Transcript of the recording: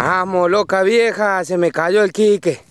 Vamos, loca vieja, se me cayó el quique.